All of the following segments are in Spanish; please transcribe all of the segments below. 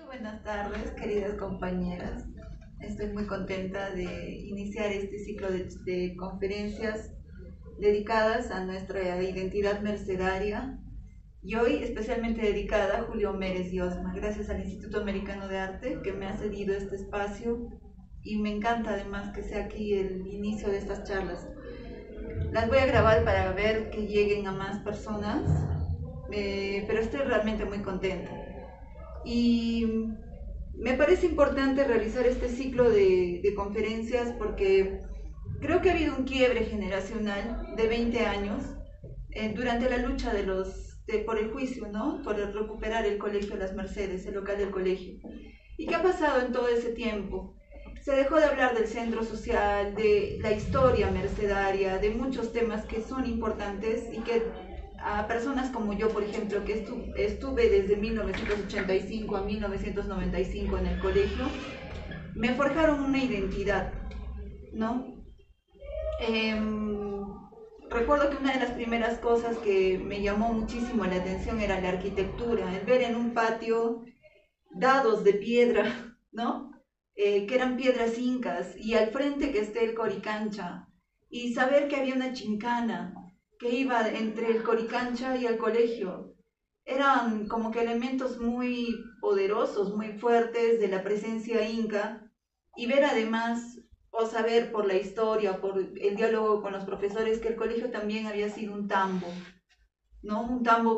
Muy buenas tardes, queridas compañeras. Estoy muy contenta de iniciar este ciclo de conferencias dedicadas a nuestra identidad mercedaria y hoy especialmente dedicada a Julio Mérez y Osma. Gracias al Instituto Americano de Arte que me ha cedido este espacio y me encanta además que sea aquí el inicio de estas charlas. Las voy a grabar para ver que lleguen a más personas, pero estoy realmente muy contenta. Y me parece importante realizar este ciclo de conferencias porque creo que ha habido un quiebre generacional de 20 años durante la lucha por el juicio, ¿no? Por recuperar el colegio Las Mercedes, el local del colegio. ¿Y qué ha pasado en todo ese tiempo? Se dejó de hablar del centro social, de la historia mercedaria, de muchos temas que son importantes y que a personas como yo, por ejemplo, que estuve desde 1985 a 1995 en el colegio, me forjaron una identidad, ¿no? Eh, Recuerdo que una de las primeras cosas que me llamó muchísimo la atención era la arquitectura, el ver en un patio dados de piedra, ¿no? Que eran piedras incas, y al frente que esté el Coricancha, y saber que había una chincana que iba entre el Coricancha y el colegio. Eran como que elementos muy poderosos, muy fuertes de la presencia inca, y ver además, o saber por la historia, por el diálogo con los profesores, que el colegio también había sido un tambo, ¿no? Un tambo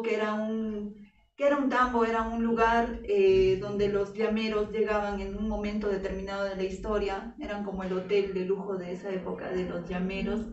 era un lugar donde los llameros llegaban en un momento determinado de la historia, eran como el hotel de lujo de esa época de los llameros,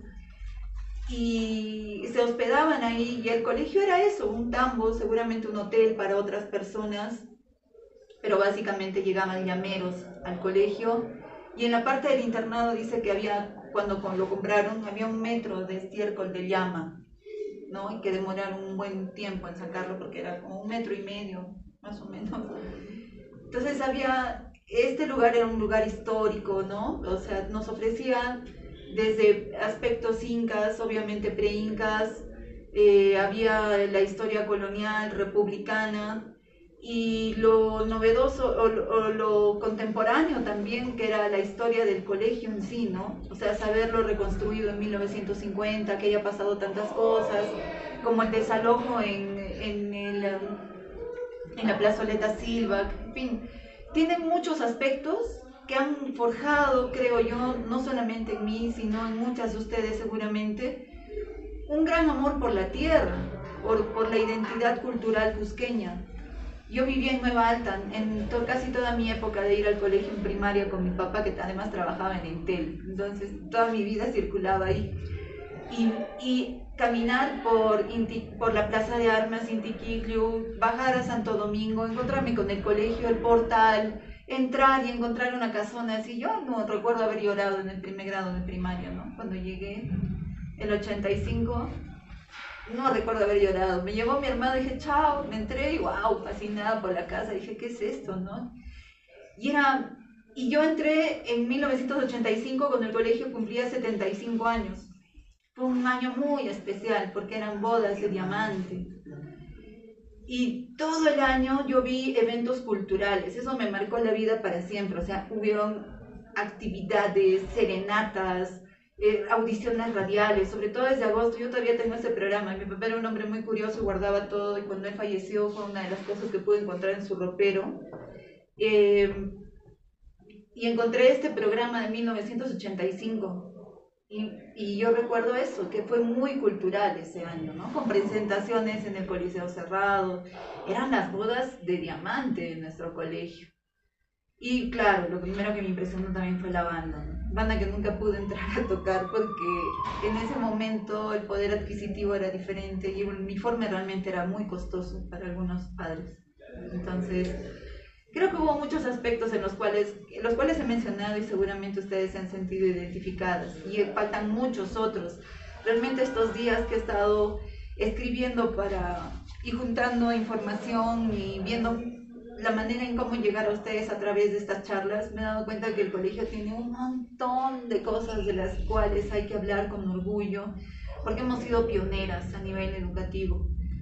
y se hospedaban ahí, y el colegio era eso, un tambo, seguramente un hotel para otras personas, pero básicamente llegaban llameros al colegio, y en la parte del internado dice que había, cuando lo compraron, había 1 metro de estiércol de llama, ¿no? Y que demoraron un buen tiempo en sacarlo porque era como 1,5 metros, más o menos. Entonces este lugar era un lugar histórico, ¿no? O sea, nos ofrecía desde aspectos incas, obviamente pre-incas, había la historia colonial, republicana, y lo novedoso o lo contemporáneo también, que era la historia del colegio en sí, ¿no? O sea, saberlo reconstruido en 1950, que haya pasado tantas cosas, como el desalojo en la plazoleta Silva, en fin, tiene muchos aspectos que han forjado, creo yo, no solamente en mí, sino en muchas de ustedes seguramente, un gran amor por la tierra, por la identidad cultural cusqueña. Yo vivía en Nueva Alta, casi toda mi época de ir al colegio en primaria con mi papá, que además trabajaba en Entel, entonces toda mi vida circulaba ahí. Y caminar por la Plaza de Armas, Intiquillo, bajar a Santo Domingo, encontrarme con el colegio, el portal, entrar y encontrar una casona así. Yo no recuerdo haber llorado en el primer grado de primaria, ¿no? Cuando llegué, el 85, no recuerdo haber llorado. Me llevó mi hermano, dije, chao, me entré y wow, fascinada por la casa. Dije, ¿qué es esto, no? Y yo entré en 1985 cuando el colegio cumplía 75 años. Fue un año muy especial porque eran bodas de diamante. Y todo el año yo vi eventos culturales, eso me marcó la vida para siempre. O sea, hubieron actividades, serenatas, audiciones radiales, sobre todo desde agosto. Yo todavía tengo ese programa. Mi papá era un hombre muy curioso y guardaba todo, y cuando él falleció fue una de las cosas que pude encontrar en su ropero. Eh, y encontré este programa de 1985. Y yo recuerdo eso, que fue muy cultural ese año, ¿no? Con presentaciones en el Coliseo Cerrado. Eran las bodas de diamante en nuestro colegio. Y claro, lo primero que me impresionó también fue la banda, ¿no? Banda que nunca pude entrar a tocar porque en ese momento el poder adquisitivo era diferente y el uniforme realmente era muy costoso para algunos padres. Entonces, creo que hubo muchos aspectos en los cuales he mencionado y seguramente ustedes se han sentido identificadas, y faltan muchos otros. Realmente estos días que he estado escribiendo y juntando información y viendo la manera en cómo llegar a ustedes a través de estas charlas, me he dado cuenta que el colegio tiene un montón de cosas de las cuales hay que hablar con orgullo, porque hemos sido pioneras a nivel educativo.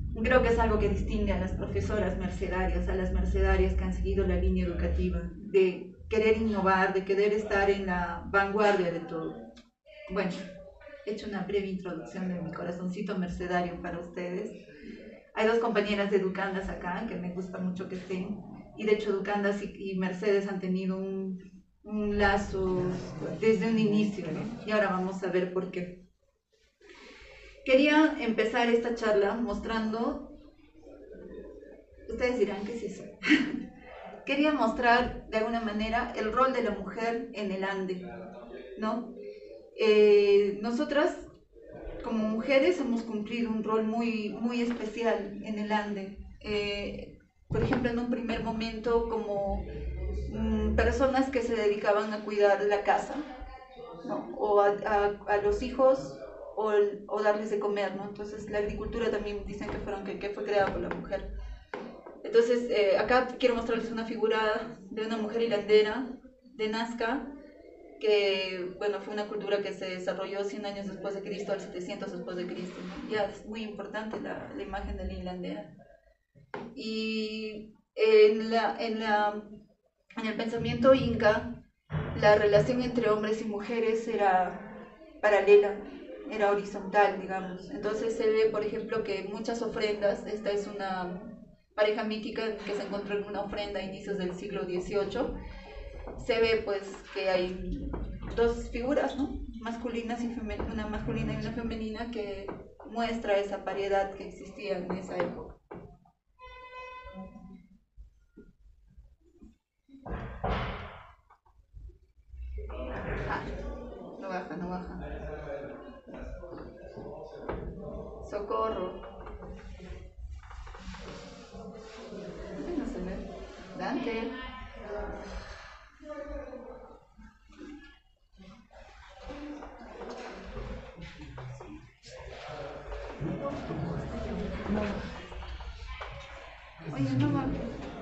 Creo que es algo que distingue a las profesoras mercedarias, a las mercedarias que han seguido la línea educativa, de querer innovar, de querer estar en la vanguardia de todo. Bueno, he hecho una breve introducción de mi corazoncito mercedario para ustedes. Hay dos compañeras de Educandas acá que me gusta mucho que estén, y de hecho Educandas y Mercedes han tenido un lazo desde un inicio, ¿no? Y ahora vamos a ver por qué. Quería empezar esta charla mostrando, ustedes dirán, ¿qué es eso? Quería mostrar de alguna manera el rol de la mujer en el Ande, ¿no? Nosotras como mujeres hemos cumplido un rol muy especial en el Ande. Por ejemplo, en un primer momento como personas que se dedicaban a cuidar la casa, ¿no? O a los hijos, o darles de comer, ¿no? Entonces la agricultura también dicen que fue creada por la mujer. Entonces acá quiero mostrarles una figura de una mujer hilandera de Nazca, que bueno, fue una cultura que se desarrolló 100 años después de Cristo, al 700 después de Cristo, ¿no? Ya es muy importante la imagen de la hilandera. Y en el pensamiento inca, la relación entre hombres y mujeres era paralela, era horizontal, digamos. Entonces se ve, por ejemplo, que muchas ofrendas, esta es una pareja mítica que se encontró en una ofrenda a inicios del siglo XVIII, se ve pues que hay dos figuras, ¿no? Masculinas y una masculina y una femenina, que muestra esa paridad que existía en esa época. No baja, no baja. Socorro. No se ve. Dante. Oye, no va.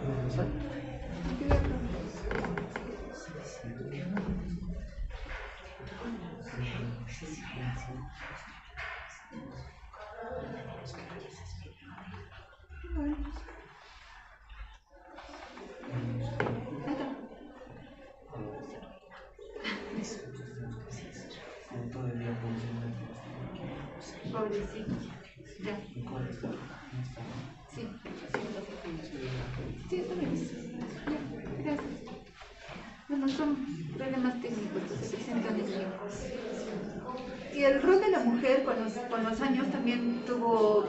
Pobrecito. Ya. Sí. Sí, está bien. Ya, gracias. Bueno, son problemas técnicos que se presentan en mí. Y el rol de la mujer con los años también tuvo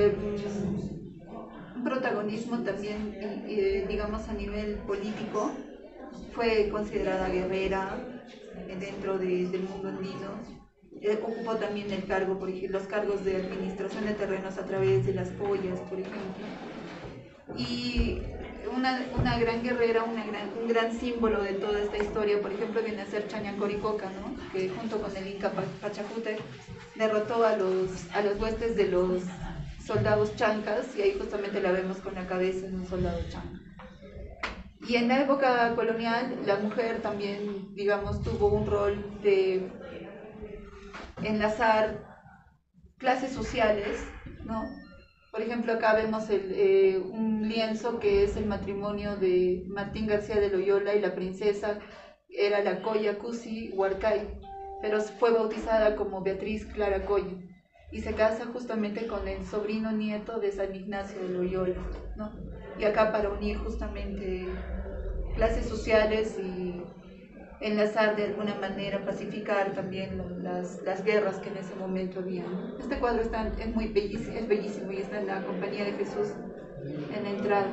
un protagonismo también, digamos, a nivel político. Fue considerada guerrera dentro del mundo andino. Ocupó también el cargo, por ejemplo, los cargos de administración de terrenos a través de las pollas, por ejemplo. Y una gran guerrera, un gran símbolo de toda esta historia, por ejemplo, viene a ser Chañacoricoca, ¿no? Que junto con el Inca Pachacute derrotó a los huestes de los soldados chancas, y ahí justamente la vemos con la cabeza de un soldado chanca. Y en la época colonial, la mujer también, digamos, tuvo un rol de enlazar clases sociales, ¿no? Por ejemplo, acá vemos un lienzo que es el matrimonio de Martín García de Loyola y la princesa, era la Coya Cusi Huarcay, pero fue bautizada como Beatriz Clara Coya, y se casa justamente con el sobrino nieto de San Ignacio de Loyola, ¿no? Y acá para unir justamente clases sociales y enlazar de alguna manera, pacificar también las guerras que en ese momento había. Este cuadro es bellísimo y está en la Compañía de Jesús en la entrada.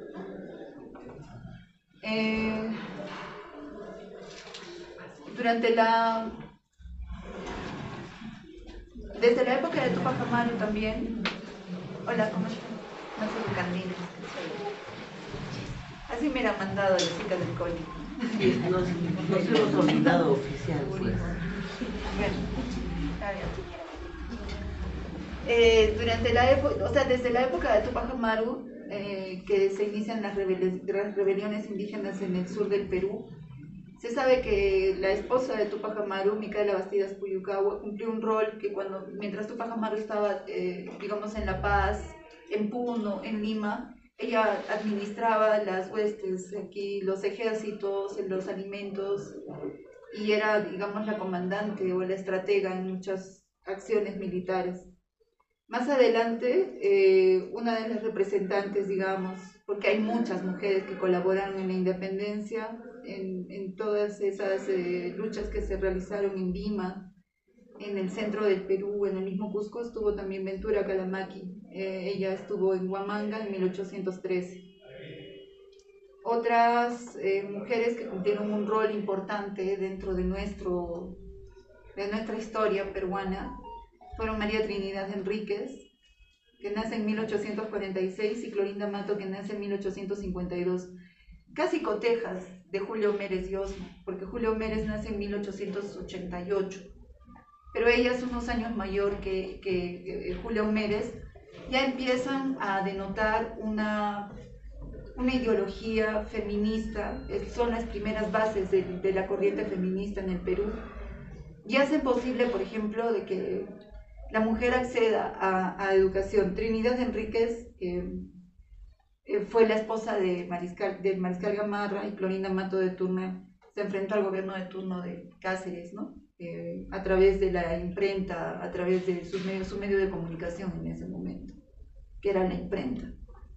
Desde la época de Tupac Amaru también. Hola, ¿cómo estás? No soy de Candil. Así me era mandado la chica del código. Nos hemos olvidado oficial, pues. Bueno, durante la época, o sea, desde la época de Tupac Amaru, que se inician las rebeliones indígenas en el sur del Perú, se sabe que la esposa de Tupac Amaru, Micaela Bastidas Puyucahua, cumplió un rol que mientras Tupac Amaru estaba, digamos, en La Paz, en Puno, en Lima. Ella administraba las huestes aquí, los ejércitos, los alimentos, y era, digamos, la comandante o la estratega en muchas acciones militares. Más adelante, una de las representantes, digamos, porque hay muchas mujeres que colaboraron en la independencia, en todas esas luchas que se realizaron en Lima, en el centro del Perú, en el mismo Cusco, estuvo también Ventura Calamaqui. Ella estuvo en Huamanga en 1813. Otras mujeres que cumplieron un rol importante dentro de nuestra historia peruana fueron María Trinidad Enríquez, que nace en 1846, y Clorinda Mato, que nace en 1852. Casi cotejas de Julio Mérez y Osmo, porque Julio Mérez nace en 1888, pero ella es unos años mayor que Julio Mérez. Ya empiezan a denotar una ideología feminista, son las primeras bases de la corriente feminista en el Perú, y hacen posible, por ejemplo, de que la mujer acceda a educación. Trinidad Enríquez fue la esposa del mariscal Gamarra, y Clorinda Mato de turno se enfrentó al gobierno de turno de Cáceres, ¿no? A través de la imprenta, a través de su medio de comunicación en ese momento, que era la imprenta.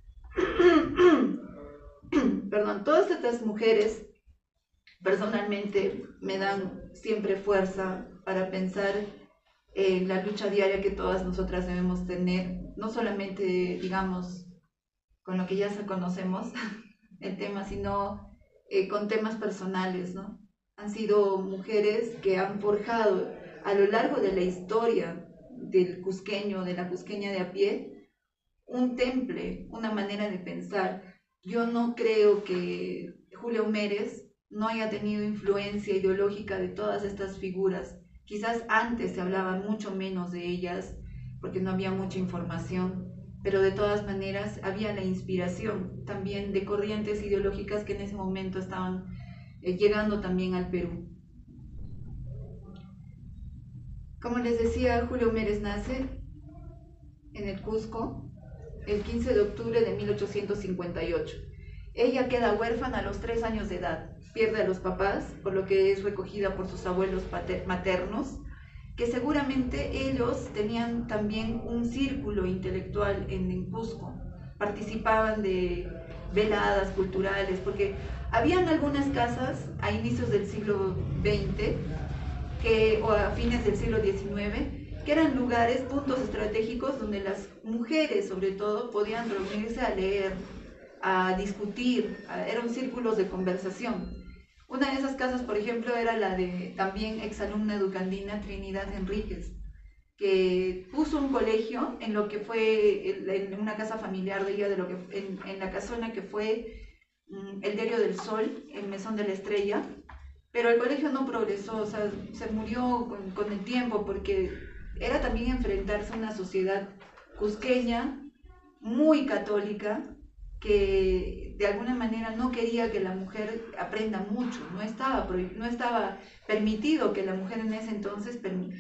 Perdón, todas estas mujeres personalmente me dan siempre fuerza para pensar en la lucha diaria que todas nosotras debemos tener, no solamente, digamos, con lo que ya conocemos el tema, sino con temas personales, ¿no? Han sido mujeres que han forjado a lo largo de la historia del cusqueño, de la cusqueña de a pie, un temple, una manera de pensar. Yo no creo que Julio Mérez no haya tenido influencia ideológica de todas estas figuras. Quizás antes se hablaba mucho menos de ellas porque no había mucha información, pero de todas maneras había la inspiración también de corrientes ideológicas que en ese momento estaban llegando también al Perú. Como les decía, Julio Mérez nace en el Cusco el 15 de octubre de 1858. Ella queda huérfana a los 3 años de edad, pierde a los papás, por lo que es recogida por sus abuelos maternos, que seguramente ellos tenían también un círculo intelectual en Cusco, participaban de veladas culturales, porque habían algunas casas a inicios del siglo XX o a fines del siglo XIX, que eran lugares, puntos estratégicos donde las mujeres sobre todo podían reunirse a leer, a discutir, eran círculos de conversación. Una de esas casas, por ejemplo, era la de también exalumna educandina Trinidad Enríquez, que puso un colegio en lo que fue en una casa familiar de ella, en la casona que fue el Diario del Sol, el Mesón de la Estrella, pero el colegio no progresó, o sea, se murió con el tiempo, porque era también enfrentarse a una sociedad cusqueña muy católica, que de alguna manera no quería que la mujer aprenda mucho, no estaba permitido que la mujer en ese entonces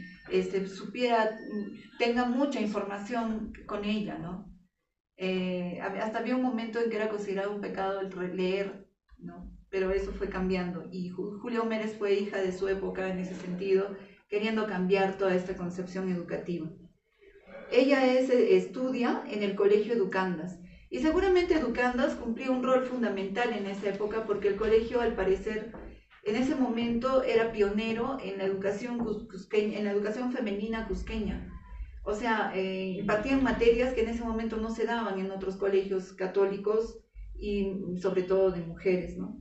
tenga mucha información con ella, ¿no? Hasta había un momento en que era considerado un pecado el leer, ¿no? Pero eso fue cambiando, y Julio Mérez fue hija de su época en ese sentido, queriendo cambiar toda esta concepción educativa. Ella estudia en el Colegio Educandas, y seguramente Educandas cumplía un rol fundamental en esa época, porque el colegio, al parecer, en ese momento era pionero en la educación cusqueña, en la educación femenina cusqueña. O sea, impartían materias que en ese momento no se daban en otros colegios católicos, y sobre todo de mujeres, ¿no?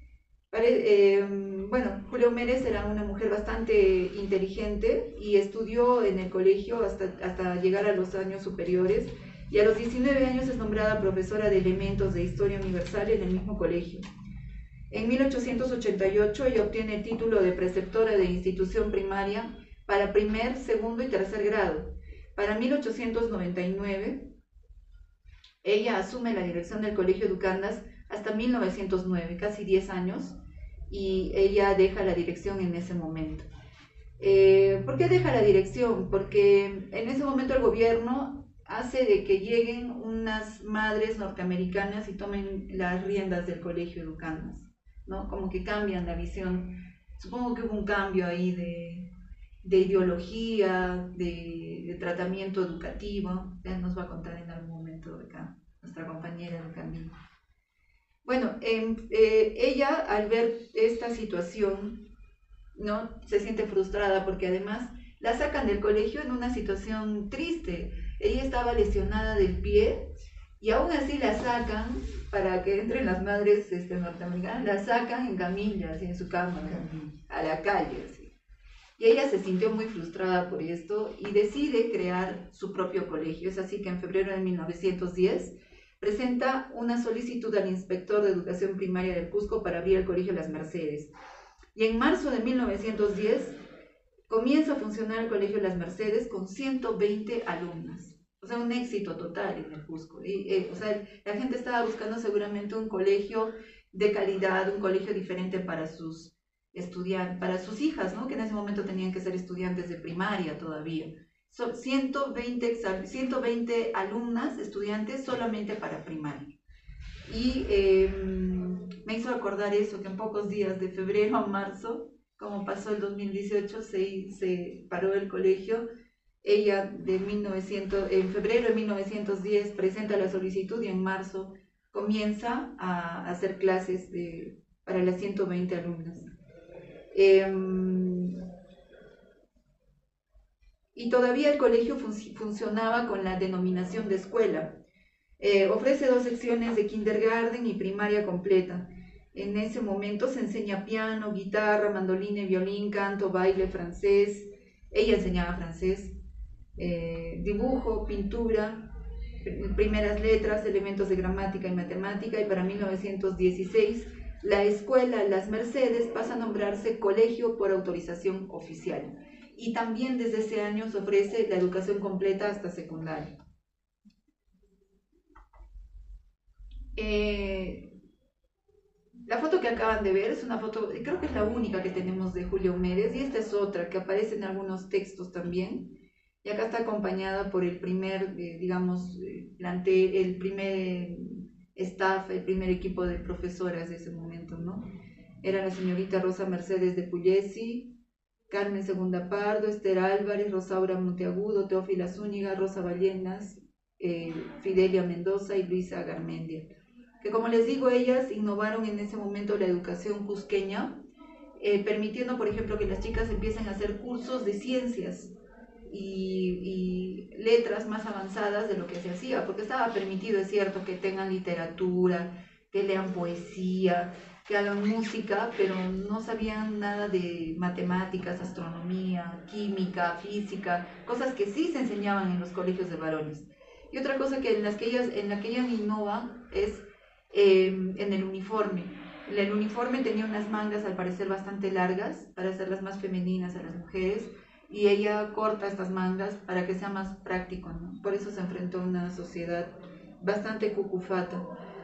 Bueno, Julio Mérez era una mujer bastante inteligente y estudió en el colegio hasta llegar a los años superiores, y a los 19 años es nombrada profesora de elementos de Historia Universal en el mismo colegio. En 1888 ella obtiene el título de preceptora de institución primaria para primer, segundo y tercer grado. Para 1899 ella asume la dirección del Colegio Educandas hasta 1909, casi 10 años, y ella deja la dirección en ese momento. ¿Por qué deja la dirección? Porque en ese momento el gobierno hace de que lleguen unas madres norteamericanas y tomen las riendas del colegio educándonos, ¿no? Como que cambian la visión. Supongo que hubo un cambio ahí de ideología, de tratamiento educativo. Ya nos va a contar en algún momento acá nuestra compañera del camino. Bueno, ella al ver esta situación, ¿no? Se siente frustrada porque además la sacan del colegio en una situación triste. Ella estaba lesionada del pie y aún así la sacan para que entren las madres norteamericanas, la sacan en camillas y en su cama, ¿no? A la calle. Así. Y ella se sintió muy frustrada por esto y decide crear su propio colegio. Es así que en febrero de 1910 presenta una solicitud al inspector de educación primaria del Cusco para abrir el colegio Las Mercedes. Y en marzo de 1910 comienza a funcionar el colegio Las Mercedes con 120 alumnas. O sea, un éxito total en el Cusco. O sea, la gente estaba buscando seguramente un colegio de calidad, un colegio diferente para sus estudiantes, para sus hijas, ¿no? Que en ese momento tenían que ser estudiantes de primaria todavía. Son 120 alumnas, estudiantes solamente para primaria. Y me hizo acordar eso, que en pocos días, de febrero a marzo, como pasó el 2018, se paró el colegio. Ella en febrero de 1910 presenta la solicitud y en marzo comienza a hacer clases para las 120 alumnas. Y todavía el colegio funcionaba con la denominación de escuela. Ofrece 2 secciones de kindergarten y primaria completa. En ese momento se enseña piano, guitarra, mandolina y violín, canto, baile, francés. Ella enseñaba francés, dibujo, pintura, primeras letras, elementos de gramática y matemática. Y para 1916 la escuela Las Mercedes pasa a nombrarse Colegio por Autorización Oficial. Y también desde ese año se ofrece la educación completa hasta secundaria. La foto que acaban de ver es una foto, creo que es la única que tenemos de Julia Humérez, y esta es otra que aparece en algunos textos también, y acá está acompañada por el primer, el primer staff, el primer equipo de profesoras de ese momento, ¿no? Era la señorita Rosa Mercedes de Pugliesi, Carmen Segunda Pardo, Esther Álvarez, Rosaura Monteagudo, Teófila Zúñiga, Rosa Ballenas, Fidelia Mendoza y Luisa Garmendia. Que como les digo, ellas innovaron en ese momento la educación cusqueña, permitiendo, por ejemplo, que las chicas empiecen a hacer cursos de ciencias y letras más avanzadas de lo que se hacía, porque estaba permitido, es cierto, que tengan literatura, que lean poesía, que hagan música, pero no sabían nada de matemáticas, astronomía, química, física, cosas que sí se enseñaban en los colegios de varones. Y otra cosa en la que ellas innovan es en el uniforme. El uniforme tenía unas mangas al parecer bastante largas para hacerlas más femeninas a las mujeres, y ella corta estas mangas para que sea más práctico, ¿no? Por eso se enfrentó a una sociedad bastante cucufata.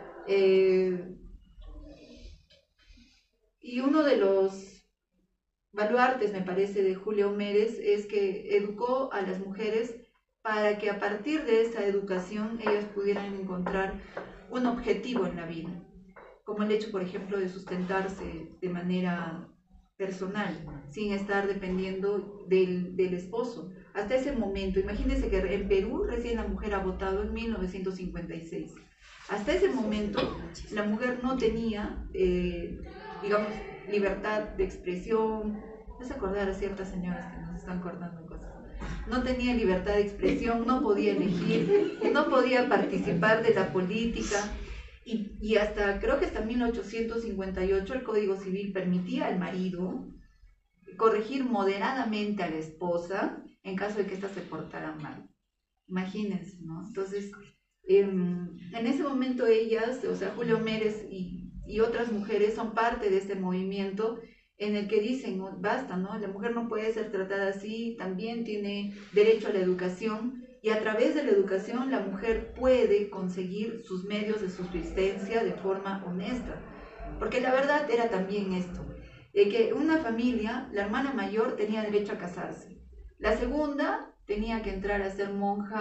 Y uno de los baluartes, me parece, de Julia Humérez es que educó a las mujeres para que a partir de esa educación ellas pudieran encontrar un objetivo en la vida, como el hecho, por ejemplo, de sustentarse de manera personal, sin estar dependiendo del esposo. Hasta ese momento, imagínense que en Perú recién la mujer ha votado en 1956. Hasta ese momento la mujer no tenía, libertad de expresión. Me hace acordar a ciertas señoras que nos están cortando cosas. No tenía libertad de expresión, no podía elegir, no podía participar de la política. Y creo que hasta 1858 el Código Civil permitía al marido corregir moderadamente a la esposa en caso de que ésta se portara mal. Imagínense, ¿no? Entonces, en ese momento ellas, o sea, Julia Humérez y otras mujeres son parte de este movimiento en el que dicen, no, basta, ¿no? La mujer no puede ser tratada así, también tiene derecho a la educación, y a través de la educación la mujer puede conseguir sus medios de subsistencia de forma honesta. Porque la verdad era también esto, que una familia, la hermana mayor tenía derecho a casarse, la segunda tenía que entrar a ser monja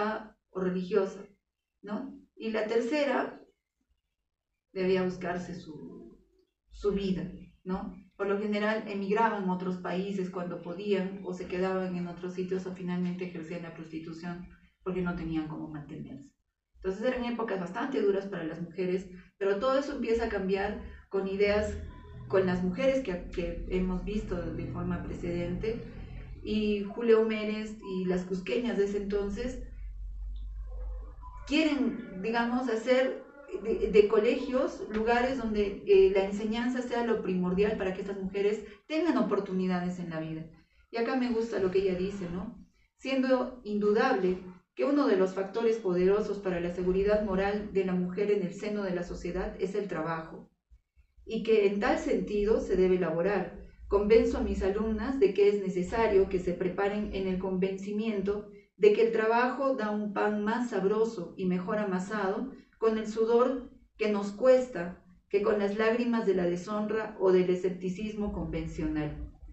o religiosa, ¿no? Y la tercera debía buscarse su vida, ¿no? Por lo general emigraban a otros países cuando podían o se quedaban en otros sitios o finalmente ejercían la prostitución porque no tenían cómo mantenerse. Entonces eran épocas bastante duras para las mujeres, pero todo eso empieza a cambiar con ideas, con las mujeres que hemos visto de forma precedente, y Julia Humérez y las cusqueñas de ese entonces quieren, digamos, hacer de colegios lugares donde la enseñanza sea lo primordial para que estas mujeres tengan oportunidades en la vida. Y acá me gusta lo que ella dice, ¿no? Siendo indudable que uno de los factores poderosos para la seguridad moral de la mujer en el seno de la sociedad es el trabajo, y que en tal sentido se debe elaborar. Convenzo a mis alumnas de que es necesario que se preparen en el convencimiento de que el trabajo da un pan más sabroso y mejor amasado con el sudor que nos cuesta que con las lágrimas de la deshonra o del escepticismo convencional.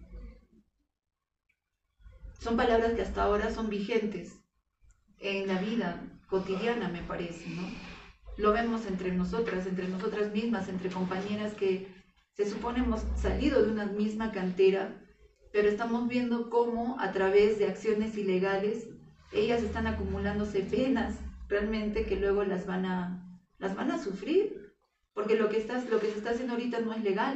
Son palabras que hasta ahora son vigentes en la vida cotidiana, me parece, ¿no? Lo vemos entre nosotras mismas, entre compañeras que se supone hemos salido de una misma cantera, pero estamos viendo cómo a través de acciones ilegales ellas están acumulándose penas realmente que luego las van a sufrir, porque lo que se está haciendo ahorita no es legal.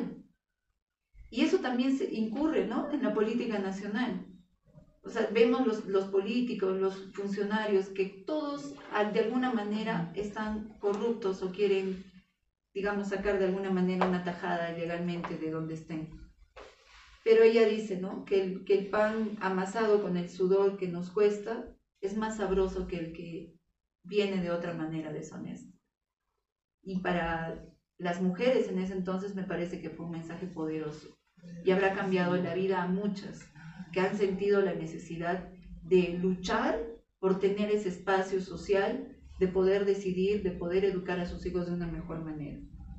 Y eso también se incurre, ¿no?, en la política nacional. O sea, vemos los políticos, los funcionarios, que todos de alguna manera están corruptos o quieren, digamos, sacar de alguna manera una tajada legalmente de donde estén. Pero ella dice, ¿no?, que el pan amasado con el sudor que nos cuesta es más sabroso que el que viene de otra manera deshonesta. Y para las mujeres en ese entonces me parece que fue un mensaje poderoso y habrá cambiado la vida a muchas que han sentido la necesidad de luchar por tener ese espacio social, de poder decidir, de poder educar a sus hijos de una mejor manera.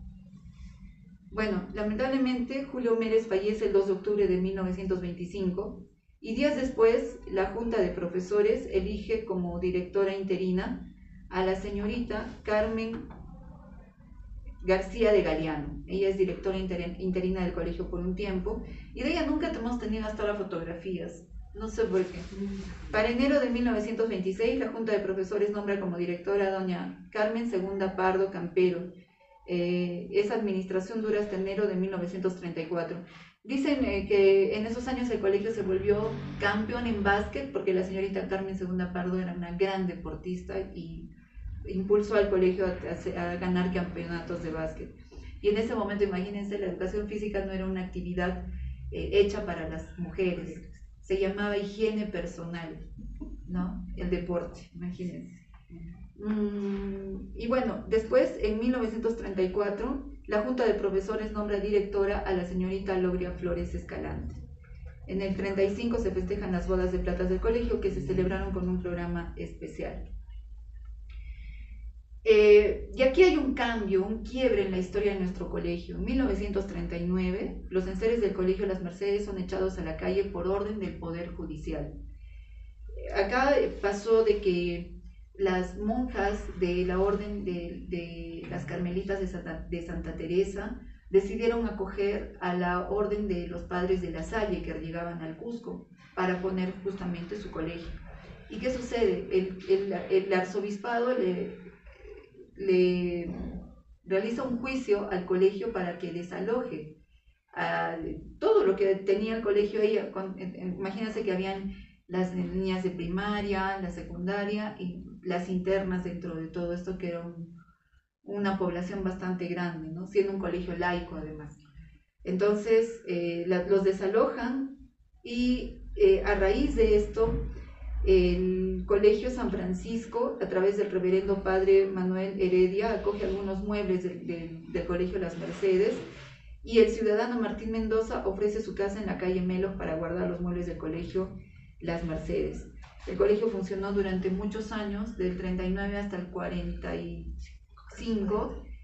Bueno, lamentablemente Julia Humérez fallece el 2 de octubre de 1925 y días después la Junta de Profesores elige como directora interina a la señorita Carmen García de Galeano. Ella es directora interina del colegio por un tiempo y de ella nunca hemos tenido hasta ahora fotografías, no sé por qué. Para enero de 1926 la Junta de Profesores nombra como directora a doña Carmen Segunda Pardo Campero. Esa administración dura hasta enero de 1934. Dicen que en esos años el colegio se volvió campeón en básquet porque la señorita Carmen Segunda Pardo era una gran deportista y impulsó al colegio a ganar campeonatos de básquet. Y en ese momento, imagínense, la educación física no era una actividad hecha para las mujeres, se llamaba higiene personal, ¿no?, el deporte, imagínense. Y bueno, después, en 1934, la Junta de Profesores nombra directora a la señorita Logria Flores Escalante. En el 35 se festejan las bodas de plata del colegio, que se celebraron con un programa especial. Y aquí hay un cambio, un quiebre en la historia de nuestro colegio. En 1939, los enseres del colegio Las Mercedes son echados a la calle por orden del Poder Judicial. Acá pasó de que las monjas de la orden de las Carmelitas de Santa Teresa decidieron acoger a la orden de los Padres de la Salle que llegaban al Cusco para poner justamente su colegio. ¿Y qué sucede? El arzobispado le realiza un juicio al colegio para que desaloje todo lo que tenía el colegio ahí. Imagínense que habían las niñas de primaria, la secundaria y las internas dentro de todo esto, que era una población bastante grande, ¿no?, siendo un colegio laico además. Entonces los desalojan y a raíz de esto el Colegio San Francisco, a través del reverendo padre Manuel Heredia, acoge algunos muebles del Colegio Las Mercedes, y el ciudadano Martín Mendoza ofrece su casa en la calle Melo para guardar los muebles del Colegio Las Mercedes. El colegio funcionó durante muchos años, del 39 hasta el 45,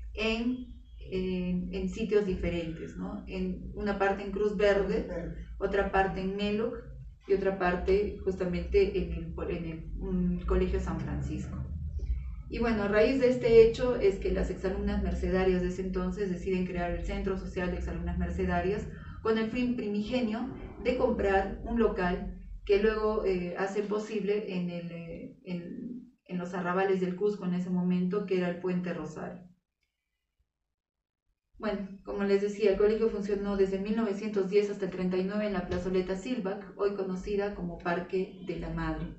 en sitios diferentes, ¿no? En una parte en Cruz Verde, otra parte en Melo y otra parte justamente en el Colegio San Francisco. Y bueno, a raíz de este hecho es que las exalumnas mercedarias de ese entonces deciden crear el Centro Social de Exalumnas Mercedarias con el fin primigenio de comprar un local que luego hace posible en los arrabales del Cusco en ese momento, que era el Puente Rosario. Bueno, como les decía, el colegio funcionó desde 1910 hasta el 39 en la plazoleta Silvac, hoy conocida como Parque de la Madre.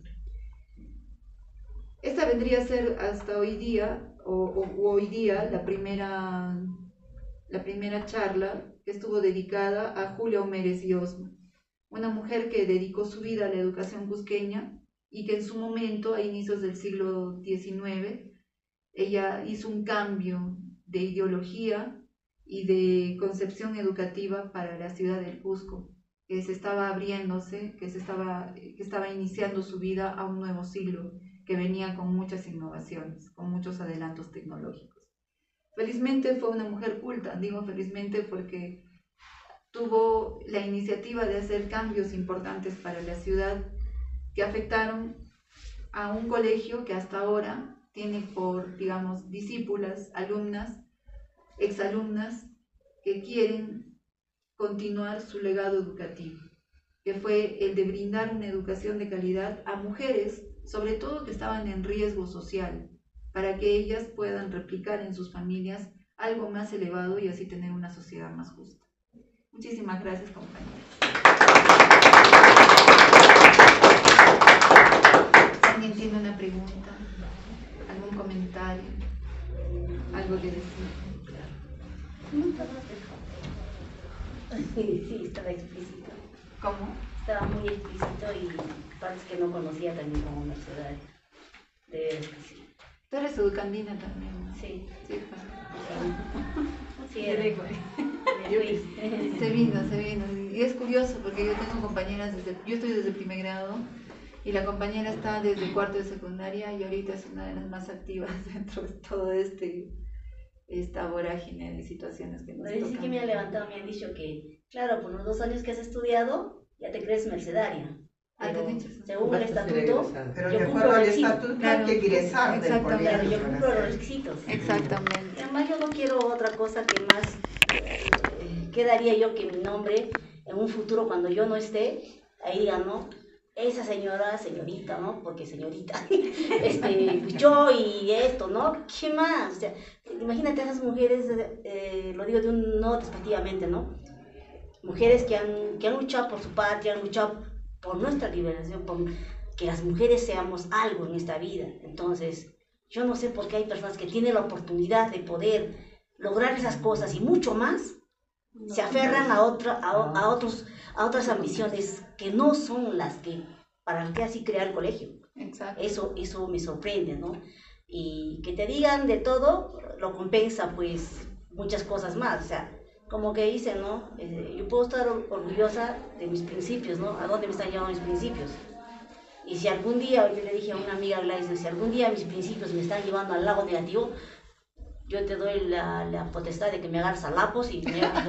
Esta vendría a ser hasta hoy día, hoy día, la primera charla que estuvo dedicada a Julia Homérez y Osma, una mujer que dedicó su vida a la educación cusqueña y que en su momento, a inicios del siglo XIX, ella hizo un cambio de ideología y de concepción educativa para la ciudad del Cusco, que se estaba abriéndose, que estaba iniciando su vida a un nuevo siglo, que venía con muchas innovaciones, con muchos adelantos tecnológicos. Felizmente fue una mujer culta, digo felizmente porque tuvo la iniciativa de hacer cambios importantes para la ciudad que afectaron a un colegio que hasta ahora tiene por, digamos, discípulas, alumnas, exalumnas que quieren continuar su legado educativo, que fue el de brindar una educación de calidad a mujeres, sobre todo que estaban en riesgo social, para que ellas puedan replicar en sus familias algo más elevado y así tener una sociedad más justa. Muchísimas gracias, compañeros. ¿Alguien tiene una pregunta? ¿Algún comentario? ¿Algo que decir? Sí, estaba explícito. ¿Cómo? Estaba muy explícito y partes que no conocía también como mercedaria. De veras que sí. Tú eres educandina también, ¿no? Sí. Sí, Sí, era. Se vino. Y es curioso porque yo tengo compañeras yo estoy desde primer grado y la compañera está desde cuarto de secundaria y ahorita es una de las más activas dentro de todo esta vorágine de situaciones que nos tocan. Sí que me han levantado, me han dicho que, claro, por los 2 años que has estudiado, ya te crees mercedaria. Pero, según el estatuto, pero yo de cumplo acuerdo al el estatuto hay que egresar del colegio. Claro, yo cumplo los requisitos. Exactamente. Y además yo no quiero otra cosa que más, quedaría yo que mi nombre en un futuro cuando yo no esté, ahí digan, ¿no? Esa señora, señorita, ¿no? Porque señorita, yo y esto, ¿no? ¿Qué más? O sea, imagínate a esas mujeres, lo digo no despectivamente, ¿no? Mujeres que han luchado por su patria, han luchado por nuestra liberación, por que las mujeres seamos algo en esta vida. Entonces, yo no sé por qué hay personas que tienen la oportunidad de poder lograr esas cosas y mucho más, se aferran a otras ambiciones que no son las que, para que así crear el colegio. Exacto. Eso me sorprende, ¿no? Y que te digan de todo, lo compensa pues muchas cosas más, o sea, como que dicen, ¿no? Yo puedo estar orgullosa de mis principios, ¿no? ¿A dónde me están llevando mis principios? Y si algún día, yo le dije a una amiga, Gladys, si algún día mis principios me están llevando al lado negativo, yo te doy la potestad de que me agarres a lapos y me hagas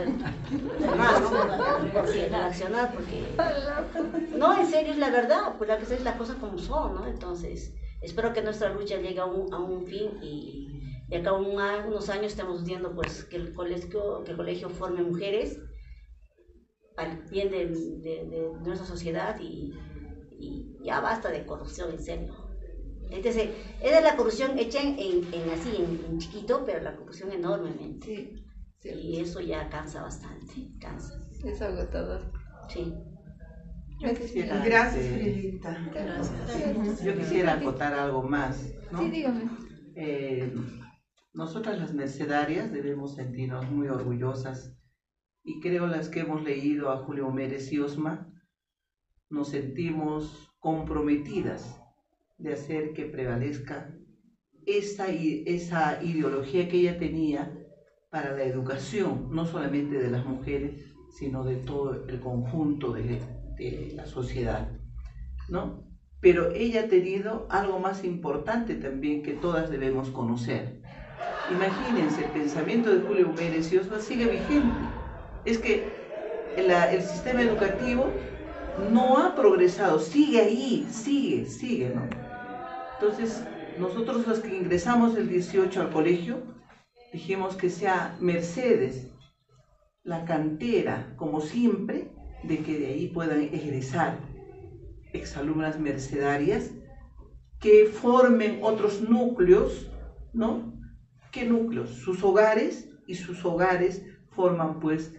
reaccionar, porque... No, en serio, es la verdad, pues es las cosas como son, ¿no? Entonces, espero que nuestra lucha llegue a un fin y de acá a unos años estamos viendo pues que el colegio forme mujeres para el bien de nuestra sociedad y ya basta de corrupción, en serio. Entonces, es de la corrupción hecha en chiquito, pero la corrupción enormemente. Sí. Y eso ya cansa bastante, cansa. Es agotador. Sí. Gracias, Frilita. Gracias. Yo quisiera acotar algo más, ¿no? Sí, dígame. Nosotras las mercedarias debemos sentirnos muy orgullosas y creo las que hemos leído a Julia Homérez y Osma nos sentimos comprometidas de hacer que prevalezca esa ideología que ella tenía para la educación, no solamente de las mujeres, sino de todo el conjunto de la sociedad, ¿no? Pero ella ha tenido algo más importante también que todas debemos conocer. Imagínense, el pensamiento de Julia Homérez y Osma sigue vigente. Es que el sistema educativo no ha progresado, sigue ahí, sigue, ¿no? Entonces, nosotros los que ingresamos el 18 al colegio, dijimos que sea Mercedes la cantera, como siempre, de que de ahí puedan egresar exalumnas mercedarias que formen otros núcleos, ¿no? ¿Qué núcleos? Sus hogares, y sus hogares forman pues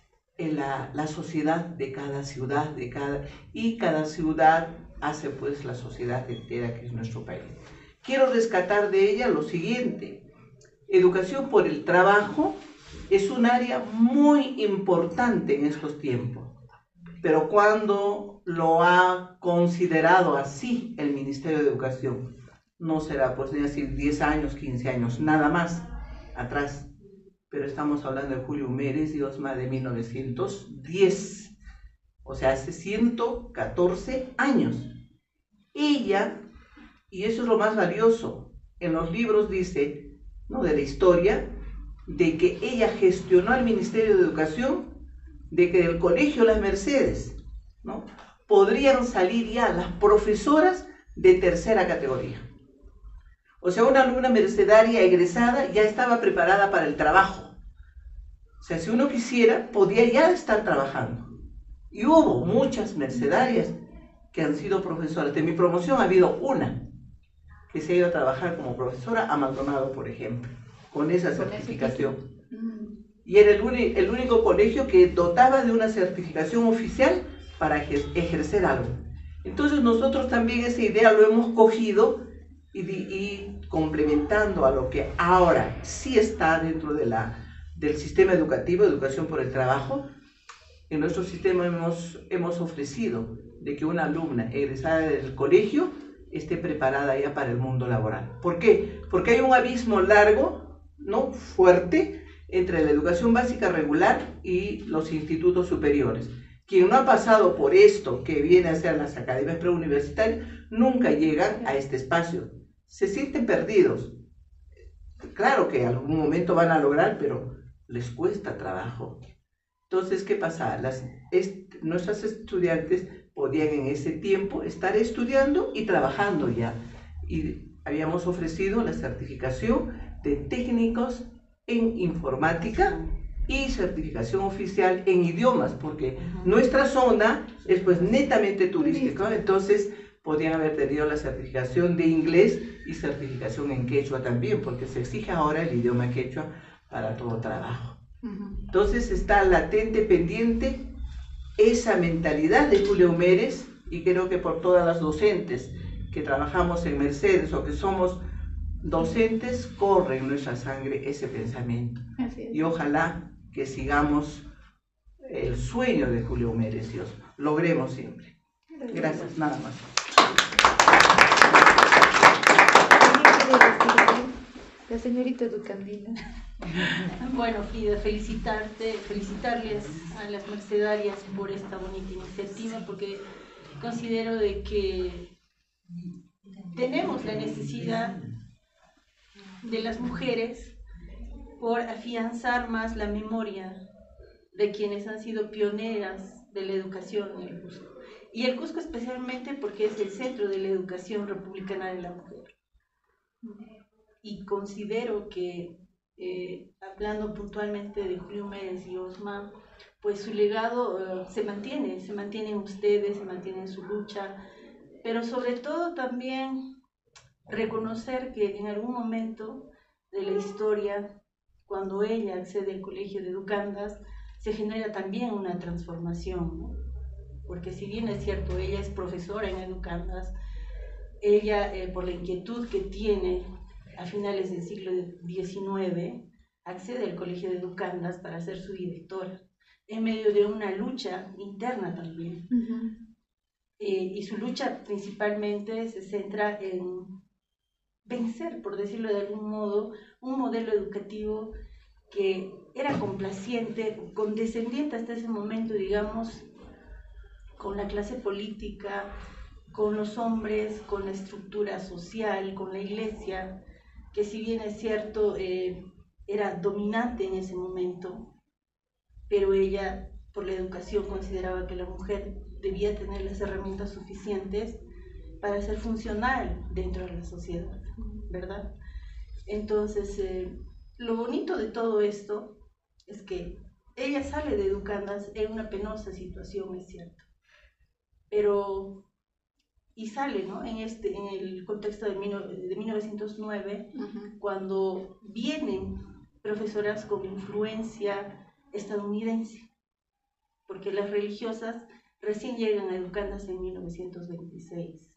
la sociedad de cada ciudad, y cada ciudad hace pues la sociedad entera que es nuestro país. Quiero rescatar de ella lo siguiente: educación por el trabajo es un área muy importante en estos tiempos, pero cuando lo ha considerado así el Ministerio de Educación, no será pues ni decir 10 años, 15 años, nada más atrás, pero estamos hablando de Julio Humérez y Osma de 1910, o sea, hace 114 años. Ella, y eso es lo más valioso, en los libros dice, ¿no?, de la historia, de que ella gestionó al Ministerio de Educación, de que del colegio Las Mercedes, ¿no?, podrían salir ya las profesoras de tercera categoría. O sea, una alumna mercedaria egresada ya estaba preparada para el trabajo. O sea, si uno quisiera, podía ya estar trabajando. Y hubo muchas mercedarias que han sido profesoras. De mi promoción ha habido una que se ha ido a trabajar como profesora a Maldonado, por ejemplo, con esa certificación. Y era el único colegio que dotaba de una certificación oficial para ejercer algo. Entonces nosotros también esa idea lo hemos cogido y complementando a lo que ahora sí está dentro del sistema educativo, educación por el trabajo. En nuestro sistema hemos ofrecido de que una alumna egresada del colegio esté preparada ya para el mundo laboral. ¿Por qué? Porque hay un abismo largo, ¿no?, fuerte, entre la educación básica regular y los institutos superiores. Quien no ha pasado por esto que viene a ser las academias preuniversitarias, nunca llegan a este espacio. Se sienten perdidos. Claro que en algún momento van a lograr, pero les cuesta trabajo. Entonces, ¿qué pasa? Nuestras estudiantes podían en ese tiempo estar estudiando y trabajando ya. Y habíamos ofrecido la certificación de técnicos en informática y certificación oficial en idiomas, porque nuestra zona es pues netamente turística, entonces podían haber tenido la certificación de inglés y certificación en quechua también, porque se exige ahora el idioma quechua para todo trabajo. Entonces está latente, pendiente, esa mentalidad de Julio Humérez, y creo que por todas las docentes que trabajamos en Mercedes o que somos docentes, corre en nuestra sangre ese pensamiento. Y ojalá que sigamos el sueño de Julio Humérez, Dios, logremos siempre. Gracias, nada más. La señorita Educandina. Bueno, Frida, felicitarles a las mercedarias por esta bonita iniciativa, porque considero de que tenemos la necesidad de las mujeres por afianzar más la memoria de quienes han sido pioneras de la educación en el Cusco. Y el Cusco especialmente porque es el centro de la educación republicana de la mujer. Y considero que, hablando puntualmente de Julio Humérez y Osma, pues su legado se mantiene en ustedes, se mantiene en su lucha, pero sobre todo también reconocer que en algún momento de la historia, cuando ella accede al colegio de educandas, se genera también una transformación, ¿no? Porque si bien es cierto, ella es profesora en educandas, ella por la inquietud que tiene a finales del siglo XIX, accede al colegio de educandas para ser su directora, en medio de una lucha interna también. Y su lucha principalmente se centra en vencer, por decirlo de algún modo, un modelo educativo que era complaciente, condescendiente hasta ese momento, digamos, con la clase política, con los hombres, con la estructura social, con la iglesia, que si bien es cierto, era dominante en ese momento, pero ella, por la educación, consideraba que la mujer debía tener las herramientas suficientes para ser funcional dentro de la sociedad, ¿verdad? Entonces, lo bonito de todo esto es que ella sale de Educandas en una penosa situación, es cierto, pero, y sale, ¿no? En el contexto de 1909, cuando vienen profesoras con influencia estadounidense, porque las religiosas recién llegan a Educandas en 1926.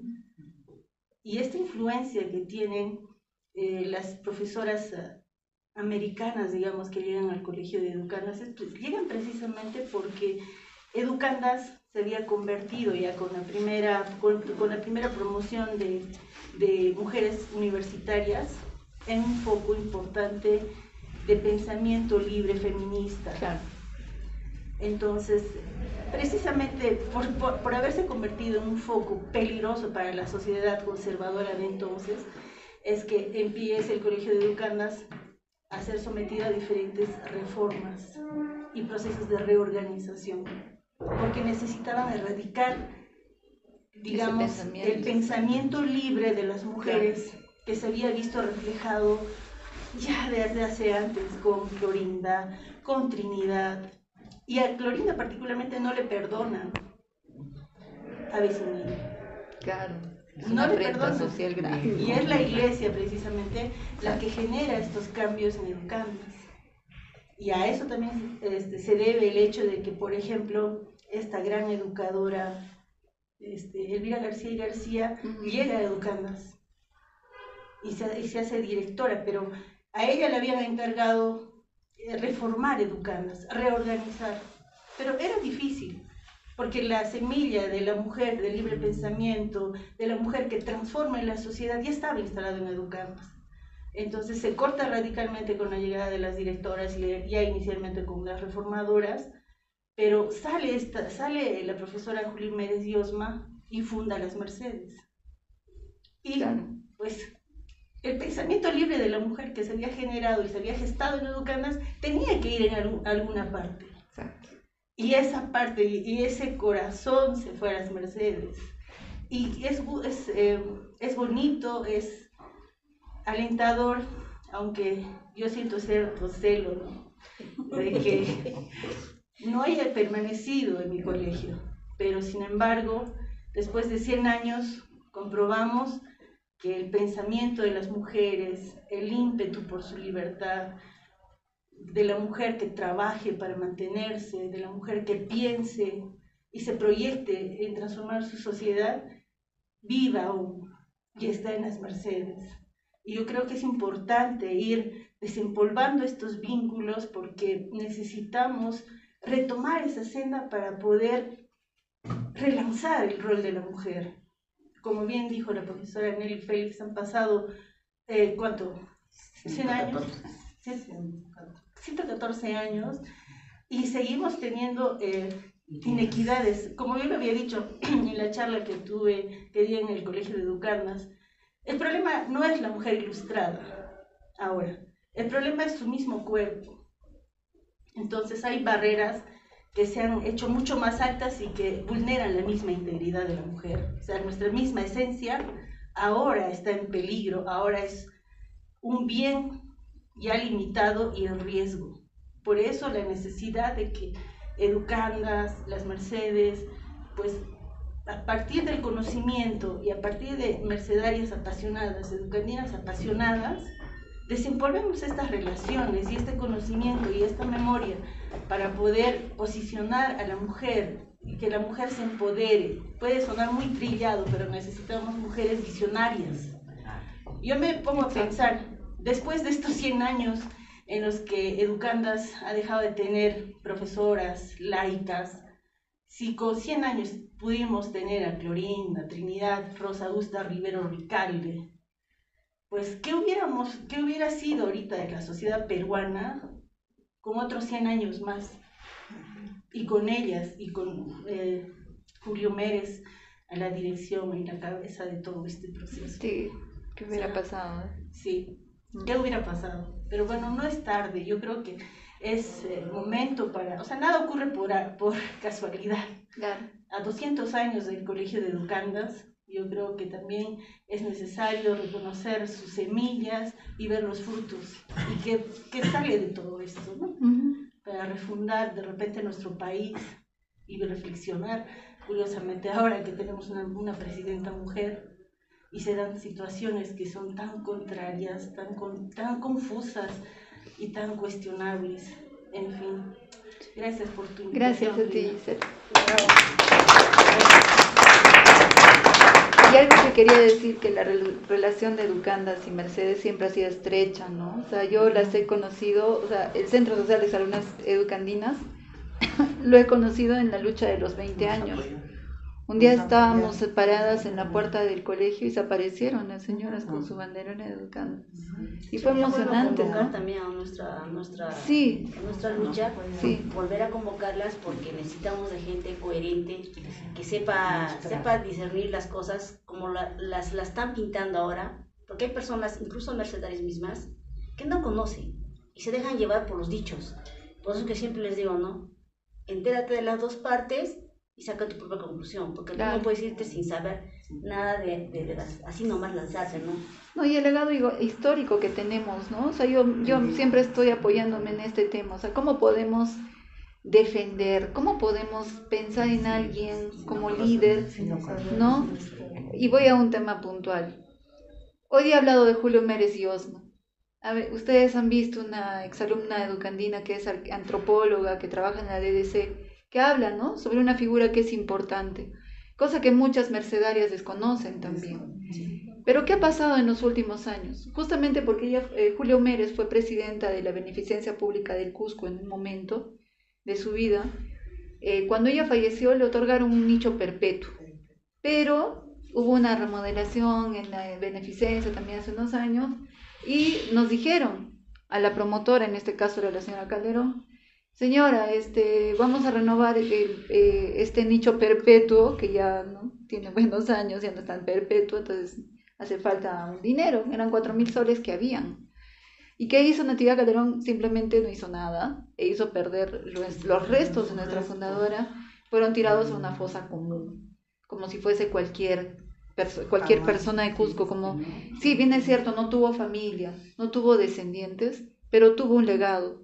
Y esta influencia que tienen las profesoras americanas, digamos, que llegan al colegio de Educandas, llegan precisamente porque Educandas se había convertido ya con la primera promoción de mujeres universitarias en un foco importante de pensamiento libre feminista. Claro. Entonces, precisamente por haberse convertido en un foco peligroso para la sociedad conservadora de entonces, es que empieza el Colegio de Educandas a ser sometido a diferentes reformas y procesos de reorganización, porque necesitaban erradicar, digamos, el pensamiento libre de las mujeres que se había visto reflejado ya desde hace antes con Clorinda, con Trinidad, y a Clorinda particularmente no le perdonan a Besimino. Claro. Es No una le afrenta perdonan. social grave. Y es la iglesia precisamente la que genera estos cambios en Educandas. Y a eso también se debe el hecho de que, por ejemplo, esta gran educadora, Elvira García y García, llega a Educandas y se hace directora, pero a ella le habían encargado reformar Educandas, reorganizar, pero era difícil, porque la semilla de la mujer del libre pensamiento, de la mujer que transforma en la sociedad, ya estaba instalada en Educandas. Entonces se corta radicalmente con la llegada de las directoras y ya inicialmente con las reformadoras, pero sale la profesora Julia Mérez Diosma y funda las Mercedes. Y claro, pues el pensamiento libre de la mujer que se había generado y se había gestado en Educandas tenía que ir en alguna parte. exacto. Y esa parte y ese corazón se fue a las Mercedes. Y es bonito, es alentador, aunque yo siento cierto celo, ¿no? De que no haya permanecido en mi colegio. Pero sin embargo, después de 100 años, comprobamos que el pensamiento de las mujeres, el ímpetu por su libertad, de la mujer que trabaje para mantenerse, de la mujer que piense y se proyecte en transformar su sociedad, viva aún y está en las Mercedes. Y yo creo que es importante ir desempolvando estos vínculos porque necesitamos retomar esa senda para poder relanzar el rol de la mujer. Como bien dijo la profesora Nelly Félix, han pasado, ¿cuánto? 100 años. 114 años y seguimos teniendo inequidades. Como yo lo había dicho en la charla que di en el Colegio de Educandas, el problema no es la mujer ilustrada ahora, el problema es su mismo cuerpo. Entonces hay barreras que se han hecho mucho más altas y que vulneran la misma integridad de la mujer. O sea, nuestra misma esencia ahora está en peligro, ahora es un bien ya limitado y en riesgo. Por eso la necesidad de que Educandas, las Mercedes, pues a partir del conocimiento y a partir de mercedarias apasionadas, educandinas apasionadas, desempolvemos estas relaciones y este conocimiento y esta memoria para poder posicionar a la mujer y que la mujer se empodere. Puede sonar muy trillado, pero necesitamos mujeres visionarias. Yo me pongo a pensar, después de estos 100 años en los que Educandas ha dejado de tener profesoras laicas, si con 100 años pudimos tener a Clorinda, Trinidad, Rosa Augusta Rivero Ricalde, pues ¿qué hubiera sido ahorita de la sociedad peruana con otros 100 años más? Y con ellas, y con Julio Mérez a la dirección y la cabeza de todo este proceso. Sí, ¿qué hubiera pasado? Sí, ¿qué hubiera pasado? Pero bueno, no es tarde. Yo creo que es el momento para, o sea, nada ocurre por casualidad. Claro. A 200 años del Colegio de Educandas, yo creo que también es necesario reconocer sus semillas y ver los frutos y qué sale de todo esto, ¿no? Para refundar de repente nuestro país y reflexionar. Curiosamente, ahora que tenemos una presidenta mujer y se dan situaciones que son tan contrarias, tan confusas y tan cuestionables. En fin, gracias por tu invitación. Gracias a ti, Lina. Gisela. Y algo que quería decir, que la relación de Educandas y Mercedes siempre ha sido estrecha, ¿no? O sea, yo las he conocido, o sea, el Centro Social de Alumnas Educandinas lo he conocido en la lucha de los 20 años. Un día estábamos paradas en la puerta del colegio y se aparecieron las señoras con su bandera en Educandas. Y fue emocionante, convocar ¿no? también a nuestra Sí. lucha, Sí. volver a convocarlas porque necesitamos de gente coherente, que sepa discernir las cosas como las están pintando ahora, porque hay personas, incluso mercedarias mismas, que no conocen y se dejan llevar por los dichos. Por eso que siempre les digo, ¿no? Entérate de las dos partes y saca tu propia conclusión, porque Claro. tú no puedes irte sin saber nada de así nomás lanzarse, ¿no? No, y el legado histórico que tenemos, ¿no? O sea, yo siempre estoy apoyándome en este tema, o sea, ¿cómo podemos defender, cómo podemos pensar en alguien como líder, ¿no? Y voy a un tema puntual. Hoy he hablado de Julio Mérez y Osma. A ver, ustedes han visto una exalumna educandina que es antropóloga, que trabaja en la DDC, que habla, ¿no?, sobre una figura que es importante, cosa que muchas mercedarias desconocen también. Pero ¿qué ha pasado en los últimos años? Justamente porque ella, Julio Mérez fue presidenta de la Beneficencia Pública del Cusco en un momento de su vida. Cuando ella falleció le otorgaron un nicho perpetuo, pero hubo una remodelación en la Beneficencia también hace unos años y nos dijeron a la promotora, en este caso era la señora Calderón: señora, vamos a renovar este nicho perpetuo que ya no tiene buenos años, ya no es tan perpetuo, entonces hace falta un dinero. Eran 4.000 soles que habían. ¿Y qué hizo Natividad Calderón? Simplemente no hizo nada e hizo perder los restos de nuestra fundadora. Fueron tirados a una fosa común, como si fuese cualquier persona de Cusco. Como, sí, bien es cierto, no tuvo familia, no tuvo descendientes, pero tuvo un legado.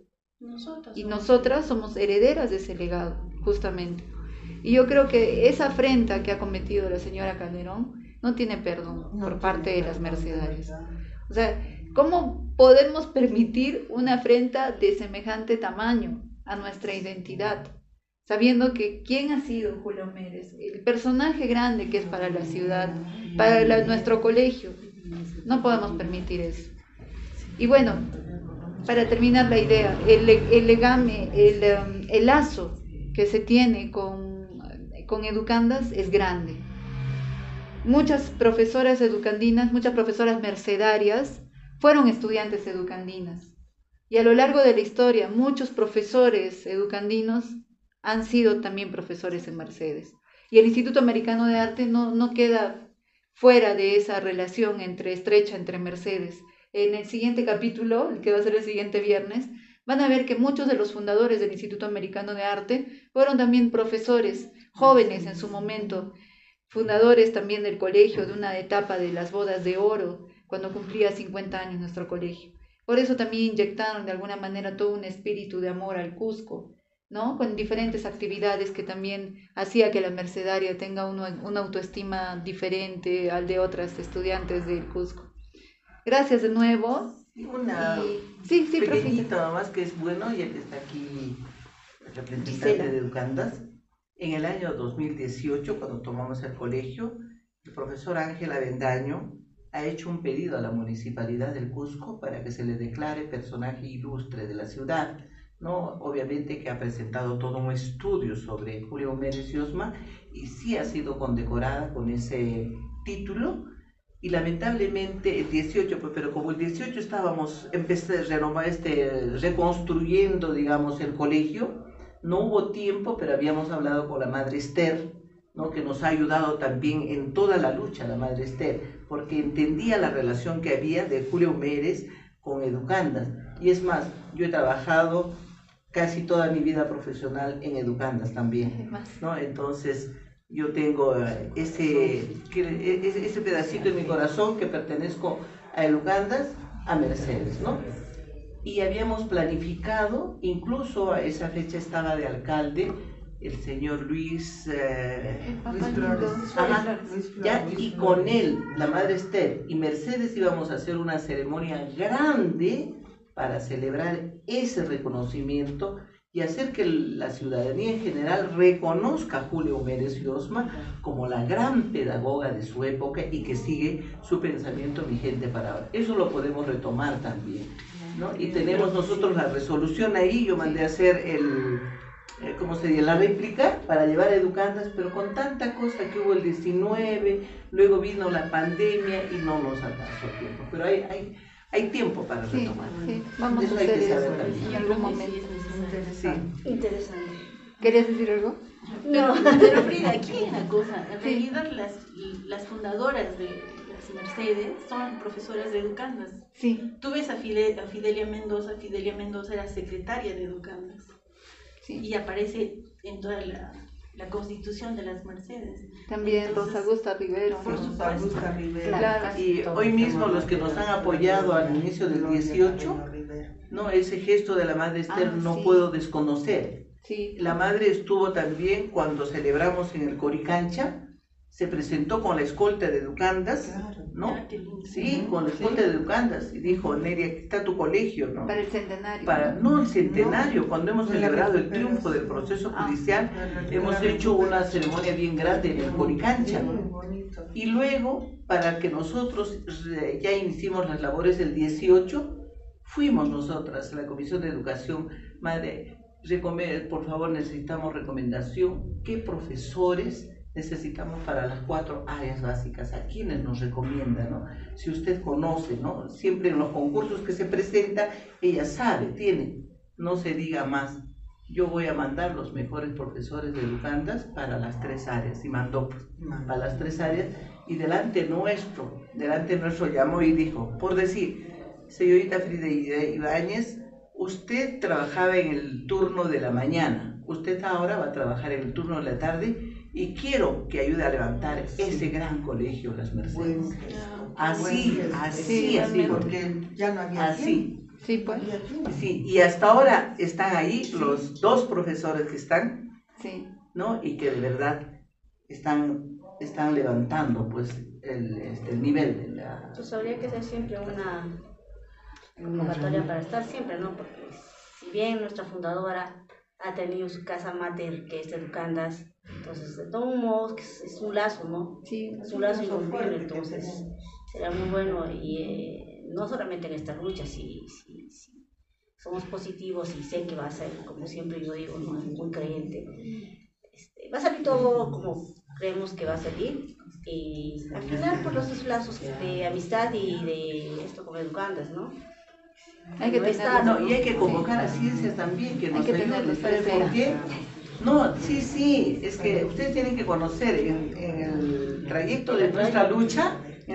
Y nosotras somos herederas de ese legado, justamente. Y yo creo que esa afrenta que ha cometido la señora Calderón no tiene perdón por parte de las mercedarias. O sea, ¿cómo podemos permitir una afrenta de semejante tamaño a nuestra identidad? Sabiendo que quién ha sido Julio Mérez, el personaje grande que es para la ciudad, para nuestro colegio. No podemos permitir eso. Y bueno, para terminar la idea, el legame, el lazo que se tiene con Educandas es grande. Muchas profesoras educandinas, muchas profesoras mercedarias fueron estudiantes educandinas. Y a lo largo de la historia, muchos profesores educandinos han sido también profesores en Mercedes. Y el Instituto Americano de Arte no queda fuera de esa relación estrecha entre Mercedes. En el siguiente capítulo, el que va a ser el siguiente viernes, van a ver que muchos de los fundadores del Instituto Americano de Arte fueron también profesores, jóvenes en su momento, fundadores también del colegio, de una etapa de las bodas de oro, cuando cumplía 50 años nuestro colegio. Por eso también inyectaron de alguna manera todo un espíritu de amor al Cusco, ¿no?, con diferentes actividades que también hacía que la mercedaria tenga una autoestima diferente al de otras estudiantes del Cusco. Gracias de nuevo. Una sí, pequeñita nomás que es bueno, ya que está aquí el representante Gisela de Educandas. En el año 2018, cuando tomamos el colegio, el profesor Ángel Avendaño ha hecho un pedido a la Municipalidad del Cusco para que se le declare personaje ilustre de la ciudad, ¿no? Obviamente que ha presentado todo un estudio sobre Julio Mérez y Osma y sí ha sido condecorada con ese título. Y lamentablemente el 18, pero como el 18 estábamos reconstruyendo, digamos, el colegio, no hubo tiempo, pero habíamos hablado con la Madre Esther, ¿no?, que nos ha ayudado también en toda la lucha, la Madre Esther, porque entendía la relación que había de Julio Mérez con Educandas. Y es más, yo he trabajado casi toda mi vida profesional en Educandas también, ¿no? Entonces, yo tengo ese pedacito en mi corazón que pertenezco a Educandas, a Mercedes, ¿no? Y habíamos planificado, incluso a esa fecha estaba de alcalde el señor Luis Flores. Ajá, ya, y con él, la madre Esther y Mercedes íbamos a hacer una ceremonia grande para celebrar ese reconocimiento y hacer que la ciudadanía en general reconozca a Julia Humérez Yosma como la gran pedagoga de su época y que sigue su pensamiento vigente para ahora. Eso lo podemos retomar también, ¿no? Y tenemos nosotros la resolución ahí, yo mandé a hacer ¿cómo se dice? La réplica para llevar a Educandas, pero con tanta cosa que hubo el 19, luego vino la pandemia y no nos alcanzó tiempo, pero hay tiempo para retomar. Sí, vamos Eso a hay que hacer eso saber también. en algún momento. Sí. Interesante. ¿Querías decir algo? No. Pero Frida, aquí hay una cosa, en realidad las fundadoras de las Mercedes son profesoras de Educandas. Sí, Tú ves a Fidelia Mendoza era secretaria de Educandas. sí. Y aparece en toda la constitución de las Mercedes. También Entonces, Rosa Augusta Rivero. por supuesto. Augusta Rivera. Claro. Y hoy mismo los que nos han apoyado al inicio del 18, no, ese gesto de la madre Esther no sí. puedo desconocer. Sí, La madre estuvo también cuando celebramos en el Coricancha, se presentó con la escolta de Educandas, ¿no? Ah, qué lindo. Sí, con la escolta de Educandas, y dijo, Neria, aquí está tu colegio, ¿no? para el centenario. No el centenario, cuando hemos celebrado el triunfo del proceso judicial, hemos hecho una ceremonia bien grande en el Coricancha. Y luego, para que nosotros ya iniciemos las labores del 18, fuimos nosotras, la Comisión de Educación, madre, por favor necesitamos recomendación, ¿qué profesores necesitamos para las 4 áreas básicas? ¿A quiénes nos recomienda, no? Si usted conoce, ¿no? Siempre en los concursos que se presenta, ella sabe, tiene, no se diga más. Yo voy a mandar los mejores profesores de Educandas para las 3 áreas, y mandó pues, para las 3 áreas, y delante nuestro llamó y dijo, por decir, señorita Frida Ibáñez, usted trabajaba en el turno de la mañana, usted ahora va a trabajar en el turno de la tarde y quiero que ayude a levantar ese gran colegio, las Mercedes. Así, porque ya no había así. Sí, pues. Sí, y hasta ahora están ahí los 2 profesores que están, Sí. ¿no? Y que de verdad están levantando pues el nivel de la... Pues habría que hacer siempre una convocatoria para estar siempre, ¿no? Porque si bien nuestra fundadora ha tenido su casa mater, que es Educandas, entonces de todos modos es un lazo, ¿no? Sí. Es un lazo irrompible, entonces será muy bueno y no solamente en esta lucha, si somos positivos y sé que va a ser, como siempre yo digo, ¿no? Muy creyente, va a salir todo como creemos que va a salir y al final por los lazos de amistad y de esto como Educandas, ¿no? Hay que tenerlo. Y hay que convocar a ciencias también, que nos que ayuden. tenerlos para ¿Por qué? No, sí, es que ustedes tienen que conocer en el trayecto de nuestra lucha,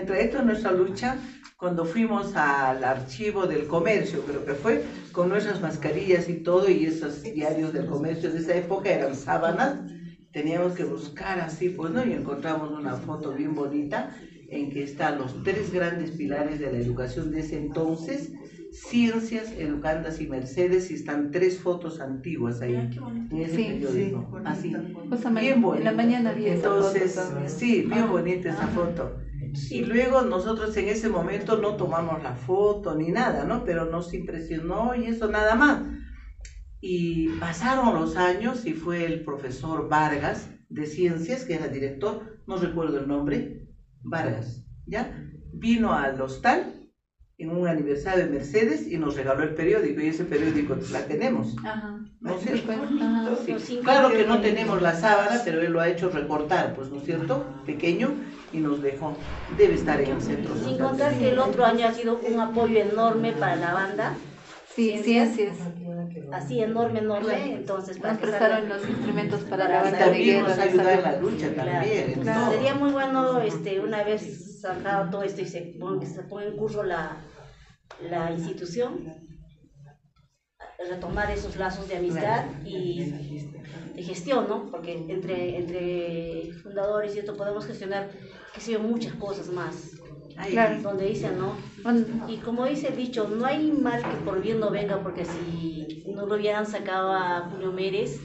cuando fuimos al archivo del comercio, creo que fue, con nuestras mascarillas y todo, y esos diarios del comercio de esa época eran sábanas, teníamos que buscar así, pues, ¿no? Y encontramos una foto bien bonita en que están los 3 grandes pilares de la educación de ese entonces, Ciencias, Educandas y Mercedes, y están 3 fotos antiguas ahí, en ese periódico, así, bien bonita. En la mañana vi esa Entonces, foto también. sí, bien bonita esa foto. Y luego nosotros en ese momento no tomamos la foto ni nada, ¿no? Pero nos impresionó y eso nada más. Y pasaron los años y fue el profesor Vargas de Ciencias, que era director, no recuerdo el nombre, Vargas, ¿ya? Vino al hostal en un aniversario de Mercedes y nos regaló el periódico, y ese periódico la tenemos. Ajá. ¿No es Sí, cierto? pues, ajá. Sí. Claro que no tenemos la sábana, pero él lo ha hecho recortar, pues, ¿no es cierto? Pequeño, y nos dejó. Debe estar en el centro. Sin contar que el otro año ha sido un apoyo enorme para la banda. Sí, ciencias. Así enorme, entonces para Nos que prestaron salga. los instrumentos para Para la Y banda de también guerra. nos de ayuda en Salvador. la lucha también. en Claro. todo. Sería muy bueno una vez zanjado todo esto y se ponga en curso la institución, retomar esos lazos de amistad y de gestión, ¿no? Porque entre fundadores y esto podemos gestionar, que sé yo, muchas cosas más. Claro. Donde dicen, ¿no? Y como dice el dicho, no hay mal que por bien no venga, porque si no lo hubieran sacado a Julio Mérez,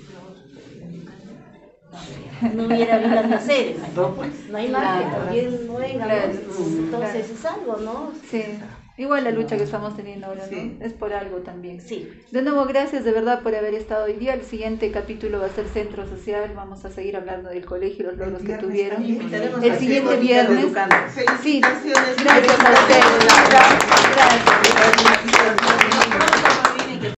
no hubiera habido nacer. No hay mal que por bien no venga, ¿no? Entonces es algo, ¿no? Sí. Igual la lucha que estamos teniendo ahora, ¿no? Sí. Es por algo también. Sí. De nuevo, gracias de verdad por haber estado hoy día. El siguiente capítulo va a ser Centro Social. Vamos a seguir hablando del colegio y los logros que tuvieron. El siguiente viernes. Sí. Felicitaciones. Gracias a ustedes. Gracias.